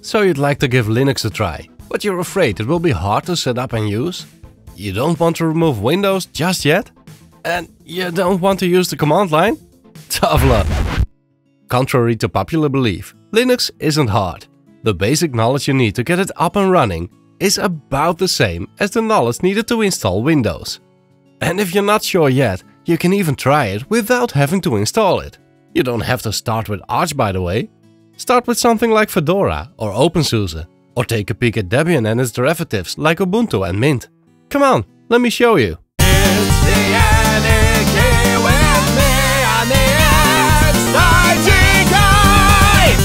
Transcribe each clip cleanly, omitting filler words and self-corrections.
So you'd like to give Linux a try, but you're afraid it will be hard to set up and use? You don't want to remove Windows just yet? And you don't want to use the command line? Tough luck! Contrary to popular belief, Linux isn't hard. The basic knowledge you need to get it up and running is about the same as the knowledge needed to install Windows. And if you're not sure yet, you can even try it without having to install it. You don't have to start with Arch, by the way. Start with something like Fedora or OpenSUSE, or take a peek at Debian and its derivatives like Ubuntu and Mint. Come on, let me show you. It's the Anarchy with me on the exciting guy!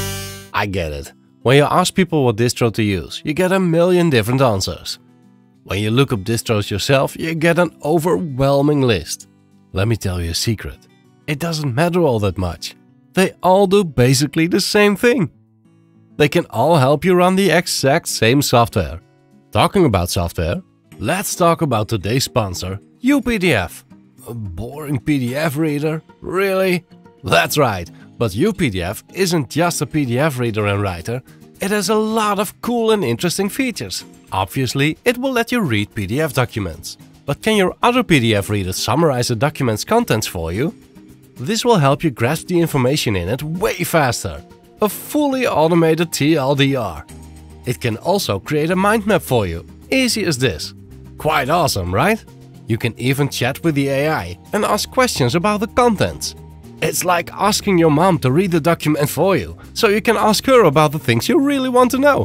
I get it. When you ask people what distro to use, you get a million different answers. When you look up distros yourself, you get an overwhelming list. Let me tell you a secret. It doesn't matter all that much. They all do basically the same thing. They can all help you run the exact same software. Talking about software, let's talk about today's sponsor, updf. A boring PDF reader? Really? That's right, but updf isn't just a PDF reader and writer. It has a lot of cool and interesting features. Obviously, it will let you read PDF documents. But can your other PDF reader summarize the document's contents for you? This will help you grasp the information in it way faster. A fully automated TLDR. It can also create a mind map for you. Easy as this. Quite awesome, right? You can even chat with the AI and ask questions about the contents. It's like asking your mom to read the document for you, so you can ask her about the things you really want to know.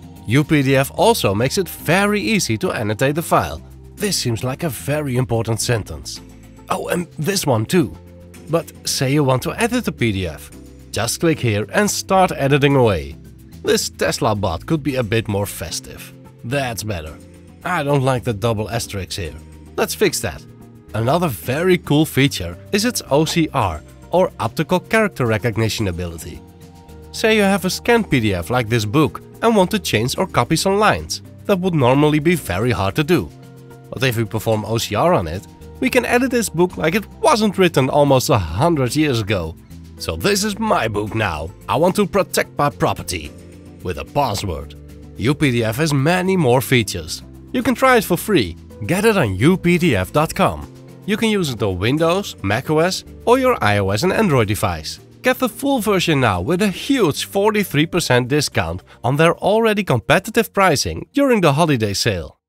updf also makes it very easy to annotate the file. This seems like a very important sentence. Oh, and this one too. But say you want to edit the PDF. Just click here and start editing away. This Tesla bot could be a bit more festive. That's better. I don't like the double asterisk here. Let's fix that. Another very cool feature is its OCR, or optical character recognition ability. Say you have a scanned PDF like this book and want to change or copy some lines. That would normally be very hard to do. But if we perform OCR on it, we can edit this book like it wasn't written almost 100 years ago. So this is my book now. I want to protect my property. With a password. updf has many more features. You can try it for free. Get it on updf.com. You can use it on Windows, macOS or your iOS and Android device. Get the full version now with a huge 43% discount on their already competitive pricing during the holiday sale.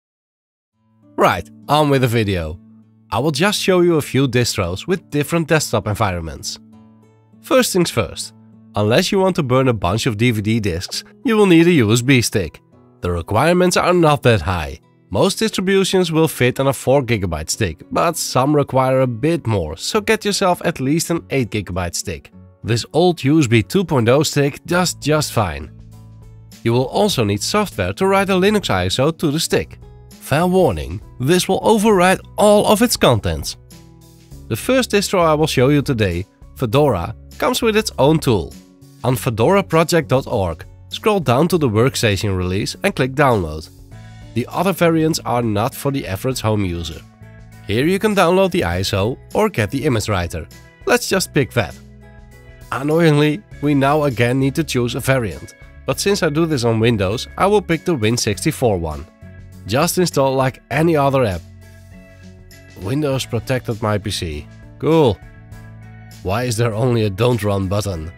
Right, on with the video. I will just show you a few distros with different desktop environments. First things first, unless you want to burn a bunch of DVD discs, you will need a USB stick. The requirements are not that high. Most distributions will fit on a 4GB stick, but some require a bit more, so get yourself at least an 8GB stick. This old USB 2.0 stick does just fine. You will also need software to write a Linux ISO to the stick. Fair warning, this will override all of its contents. The first distro I will show you today, Fedora, comes with its own tool. On fedoraproject.org, scroll down to the workstation release and click download. The other variants are not for the average home user. Here you can download the ISO or get the image writer. Let's just pick that. Annoyingly, we now again need to choose a variant, but since I do this on Windows, I will pick the Win64 one. Just install like any other app. Windows protected my PC. Cool. Why is there only a don't run button?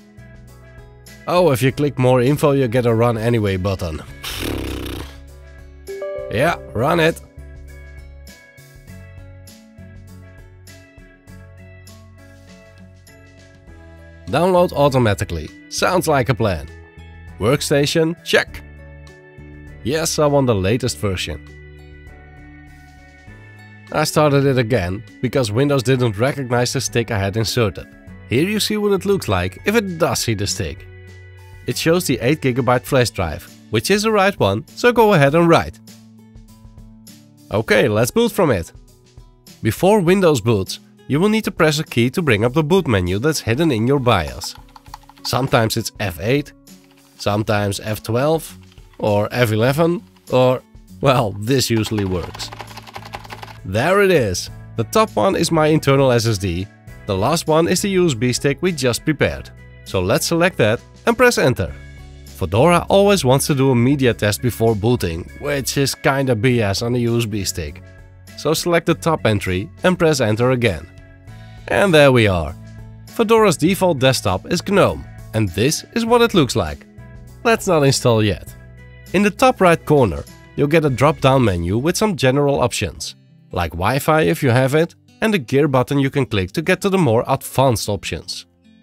Oh, if you click more info you get a run anyway button. Yeah, run it. Download automatically. Sounds like a plan. Workstation, check. Yes, I want the latest version. I started it again, because Windows didn't recognize the stick I had inserted. Here you see what it looks like if it does see the stick. It shows the 8GB flash drive, which is the right one, so go ahead and write. Okay, let's boot from it. Before Windows boots, you will need to press a key to bring up the boot menu that's hidden in your BIOS. Sometimes it's F8, sometimes F12, or F11, or, well, this usually works. There it is! The top one is my internal SSD, the last one is the USB stick we just prepared. So let's select that and press enter. Fedora always wants to do a media test before booting, which is kinda BS on a USB stick. So select the top entry and press enter again. And there we are. Fedora's default desktop is GNOME, and this is what it looks like. Let's not install yet. In the top right corner, you'll get a drop-down menu with some general options, like Wi-Fi if you have it, and the gear button you can click to get to the more advanced options.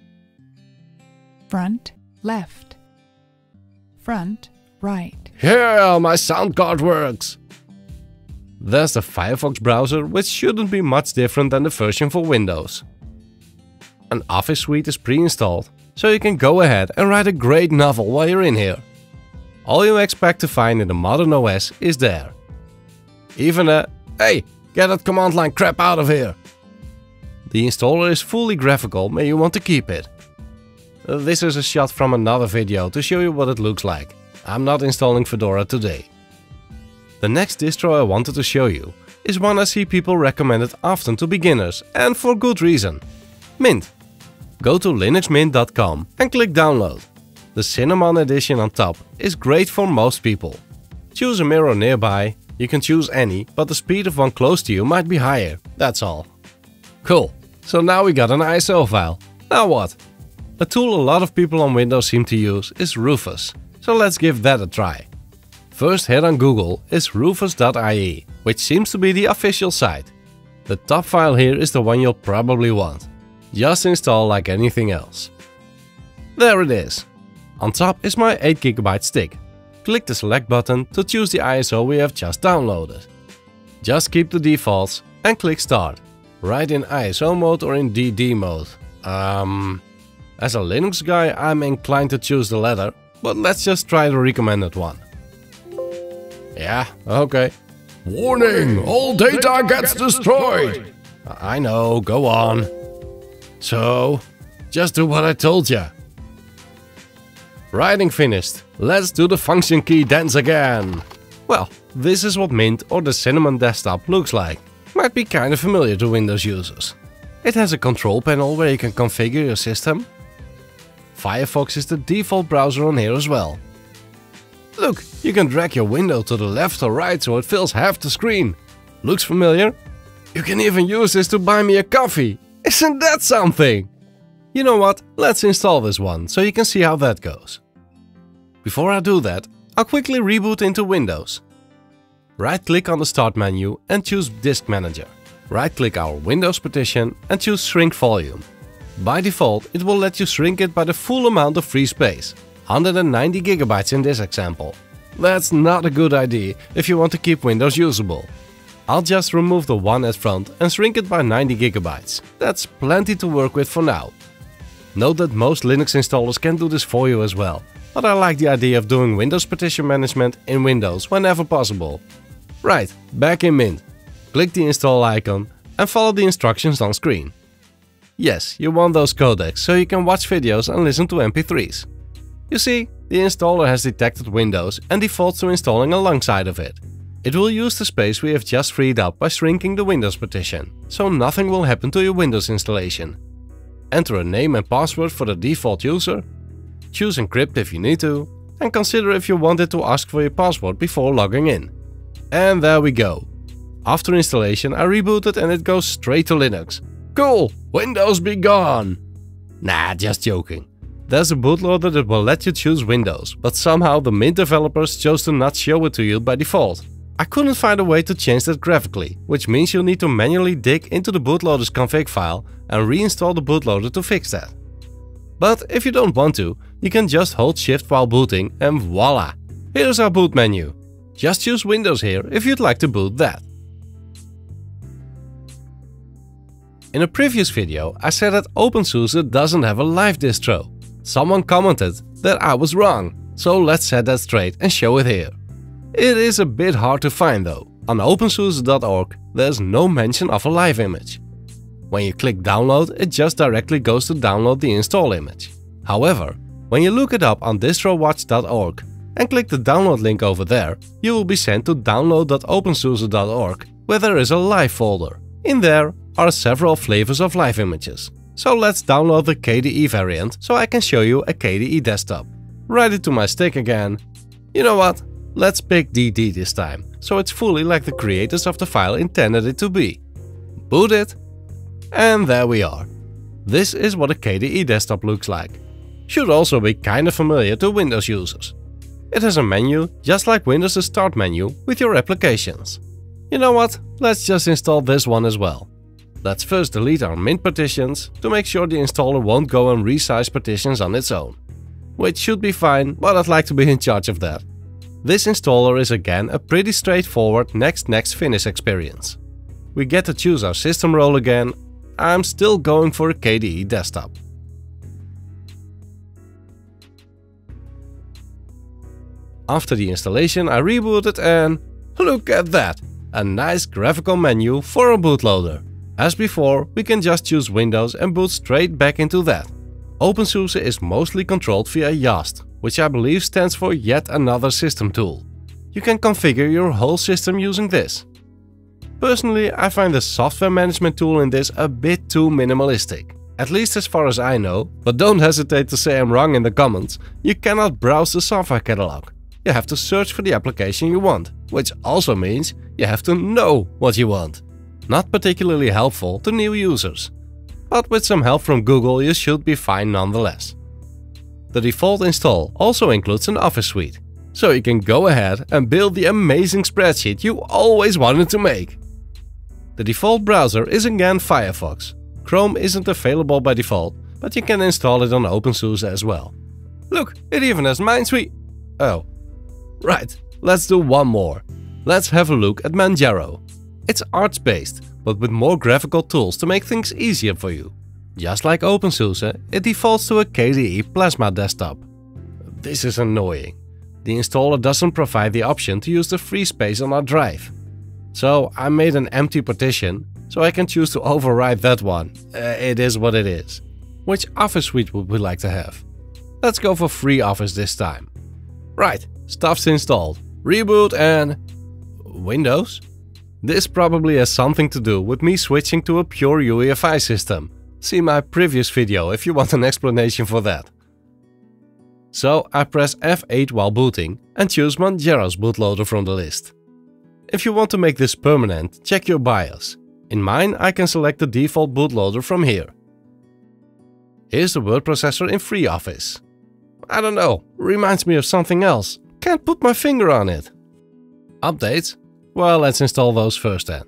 Front, left. Front, right. Yeah, my sound card works! There's the Firefox browser, which shouldn't be much different than the version for Windows. An Office suite is pre-installed, so you can go ahead and write a great novel while you're in here. All you expect to find in the modern OS is there. Even a "Hey, get that command line crap out of here!" The installer is fully graphical, may you want to keep it. This is a shot from another video to show you what it looks like. I'm not installing Fedora today. The next distro I wanted to show you is one I see people recommended often to beginners, and for good reason. Mint. Go to linuxmint.com and click download. The Cinnamon edition on top is great for most people. Choose a mirror nearby, you can choose any, but the speed of one close to you might be higher, that's all. Cool, so now we got an ISO file. Now what? A tool a lot of people on Windows seem to use is Rufus, so let's give that a try. First hit on Google is rufus.ie, which seems to be the official site. The top file here is the one you'll probably want. Just install like anything else. There it is. On top is my 8GB stick. Click the select button to choose the ISO we have just downloaded. Just keep the defaults and click start. Write in ISO mode or in DD mode. As a Linux guy, I'm inclined to choose the latter, but let's just try the recommended one. Yeah, okay. Warning! All data gets destroyed! I know, go on. So, just do what I told ya. Writing finished. Let's do the function key dance again. Well, this is what Mint or the Cinnamon desktop looks like. Might be kinda familiar to Windows users. It has a control panel where you can configure your system. Firefox is the default browser on here as well. Look, you can drag your window to the left or right so it fills half the screen. Looks familiar? You can even use this to buy me a coffee. Isn't that something? You know what, let's install this one so you can see how that goes. Before I do that, I'll quickly reboot into Windows. Right-click on the Start menu and choose Disk Manager. Right-click our Windows partition and choose Shrink Volume. By default, it will let you shrink it by the full amount of free space, 190 GB in this example. That's not a good idea if you want to keep Windows usable. I'll just remove the one at front and shrink it by 90 GB. That's plenty to work with for now. Note that most Linux installers can do this for you as well, but I like the idea of doing Windows partition management in Windows whenever possible. Right, back in Mint. Click the install icon and follow the instructions on screen. Yes, you want those codecs so you can watch videos and listen to MP3s. You see, the installer has detected Windows and defaults to installing alongside of it. It will use the space we have just freed up by shrinking the Windows partition, so nothing will happen to your Windows installation. Enter a name and password for the default user, choose encrypt if you need to, and consider if you want it to ask for your password before logging in. And there we go. After installation I rebooted and it goes straight to Linux. Cool! Windows be gone! Nah, just joking. There's a bootloader that will let you choose Windows, but somehow the Mint developers chose to not show it to you by default. I couldn't find a way to change that graphically, which means you'll need to manually dig into the bootloader's config file and reinstall the bootloader to fix that. But if you don't want to, you can just hold Shift while booting and voila! Here's our boot menu. Just choose Windows here if you'd like to boot that. In a previous video I said that OpenSUSE doesn't have a live distro. Someone commented that I was wrong, so let's set that straight and show it here. It is a bit hard to find though. On opensuse.org there's no mention of a live image. When you click download, it just directly goes to download the install image. However, when you look it up on distrowatch.org and click the download link over there, you will be sent to download.opensuse.org, where there is a live folder. In there are several flavors of live images. So let's download the KDE variant so I can show you a KDE desktop. write it to my stick again. You know what? Let's pick DD this time, so it's fully like the creators of the file intended it to be. Boot it, and there we are. This is what a KDE desktop looks like. Should also be kinda familiar to Windows users. It has a menu just like Windows' start menu with your applications. You know what? Let's just install this one as well. Let's first delete our Mint partitions to make sure the installer won't go and resize partitions on its own. Which should be fine, but I'd like to be in charge of that. This installer is again a pretty straightforward next finish experience. We get to choose our system role again. I'm still going for a KDE desktop. After the installation I rebooted and look at that! A nice graphical menu for a bootloader. As before, we can just choose Windows and boot straight back into that. OpenSUSE is mostly controlled via YAST, which I believe stands for yet another system tool. You can configure your whole system using this. Personally, I find the software management tool in this a bit too minimalistic. At least as far as I know, but don't hesitate to say I'm wrong in the comments. You cannot browse the software catalog. You have to search for the application you want, which also means you have to know what you want. Not particularly helpful to new users. But with some help from Google you should be fine nonetheless. The default install also includes an Office suite, so you can go ahead and build the amazing spreadsheet you always wanted to make. The default browser is again Firefox. Chrome isn't available by default, but you can install it on OpenSUSE as well. Look, it even has Minesweep. Oh. Right, let's do one more. Let's have a look at Manjaro. It's arts-based, but with more graphical tools to make things easier for you. Just like OpenSUSE, it defaults to a KDE Plasma desktop. This is annoying. The installer doesn't provide the option to use the free space on our drive. So I made an empty partition, so I can choose to override that one. It is what it is. Which Office suite would we like to have? Let's go for FreeOffice this time. Right, stuff's installed. Reboot and... Windows? This probably has something to do with me switching to a pure UEFI system. See my previous video if you want an explanation for that. So I press F8 while booting and choose Manjaro's bootloader from the list. If you want to make this permanent, check your BIOS. In mine I can select the default bootloader from here. Here's the word processor in FreeOffice. I don't know, reminds me of something else. Can't put my finger on it. Updates? Well, let's install those first then.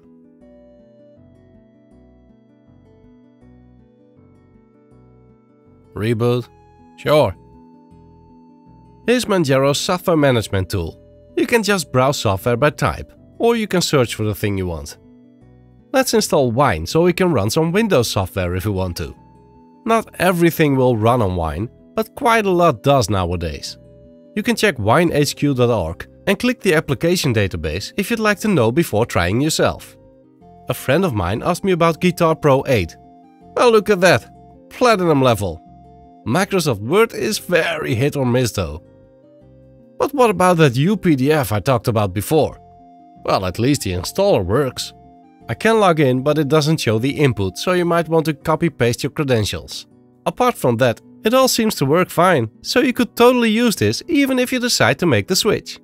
Reboot? Sure. Here's Manjaro's software management tool. You can just browse software by type, or you can search for the thing you want. Let's install Wine so we can run some Windows software if we want to. Not everything will run on Wine, but quite a lot does nowadays. You can check winehq.org and click the application database if you'd like to know before trying yourself. A friend of mine asked me about Guitar Pro 8. Well, look at that! Platinum level! Microsoft Word is very hit or miss though. But what about that updf I talked about before? Well, at least the installer works. I can log in, but it doesn't show the input, so you might want to copy-paste your credentials. Apart from that, it all seems to work fine, so you could totally use this even if you decide to make the switch.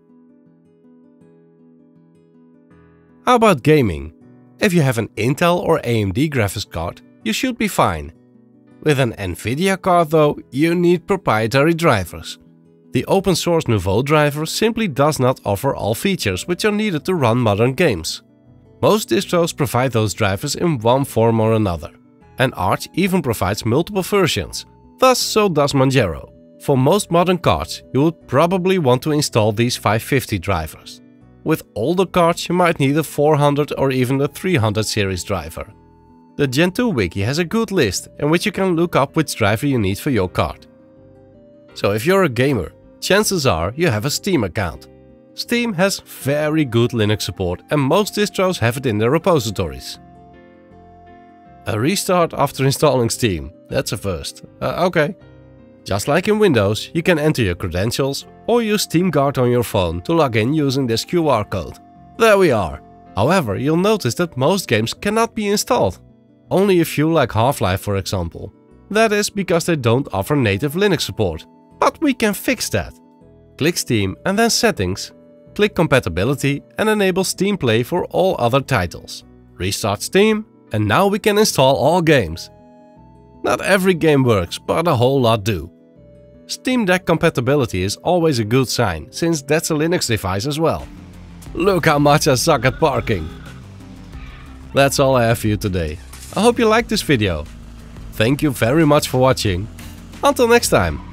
How about gaming? If you have an Intel or AMD graphics card, you should be fine. With an Nvidia card though, you need proprietary drivers. The open source Nouveau driver simply does not offer all features which are needed to run modern games. Most distros provide those drivers in one form or another. And Arch even provides multiple versions, thus so does Manjaro. For most modern cards, you would probably want to install these 550 drivers. With older cards, you might need a 400 or even a 300 series driver. The Gen 2 wiki has a good list in which you can look up which driver you need for your card. So if you're a gamer, chances are you have a Steam account. Steam has very good Linux support and most distros have it in their repositories. A restart after installing Steam, that's a first. Okay. Just like in Windows, you can enter your credentials or use Steam Guard on your phone to log in using this QR code. There we are. However, you'll notice that most games cannot be installed. Only a few like Half-Life for example. That is because they don't offer native Linux support. But we can fix that. Click Steam and then Settings. Click Compatibility and enable Steam Play for all other titles. Restart Steam and now we can install all games. Not every game works, but a whole lot do. Steam Deck compatibility is always a good sign, since that's a Linux device as well. Look how much I suck at parking! That's all I have for you today. I hope you liked this video. Thank you very much for watching. Until next time.